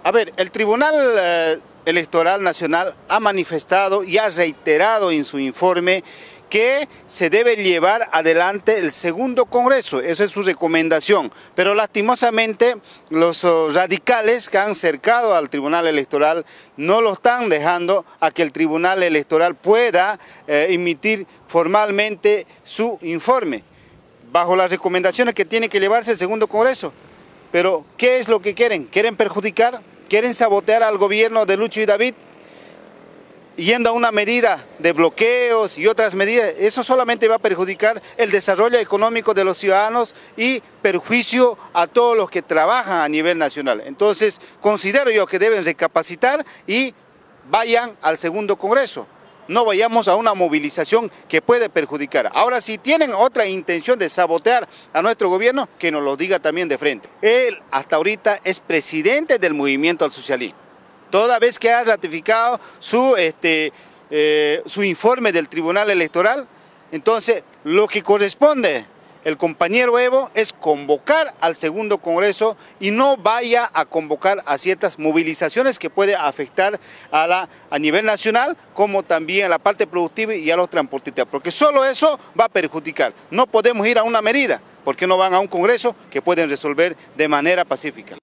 A ver, el Tribunal Electoral Nacional ha manifestado y ha reiterado en su informe que se debe llevar adelante el segundo Congreso, esa es su recomendación, pero lastimosamente los radicales que han cercado al Tribunal Electoral no lo están dejando a que el Tribunal Electoral pueda emitir formalmente su informe, bajo las recomendaciones que tiene que llevarse el segundo Congreso. Pero, ¿qué es lo que quieren? ¿Quieren perjudicar? ¿Quieren sabotear al gobierno de Lucho y David? Yendo a una medida de bloqueos y otras medidas, eso solamente va a perjudicar el desarrollo económico de los ciudadanos y perjuicio a todos los que trabajan a nivel nacional. Entonces, considero yo que deben recapacitar y vayan al segundo Congreso. No vayamos a una movilización que puede perjudicar. Ahora, si tienen otra intención de sabotear a nuestro gobierno, que nos lo diga también de frente. Él hasta ahorita es presidente del Movimiento al Socialismo. Toda vez que ha ratificado su informe del Tribunal Electoral, entonces lo que corresponde el compañero Evo es convocar al segundo Congreso y no vaya a convocar a ciertas movilizaciones que puede afectar a nivel nacional, como también a la parte productiva y a los transportistas, porque solo eso va a perjudicar. No podemos ir a una medida, porque no van a un Congreso que pueden resolver de manera pacífica.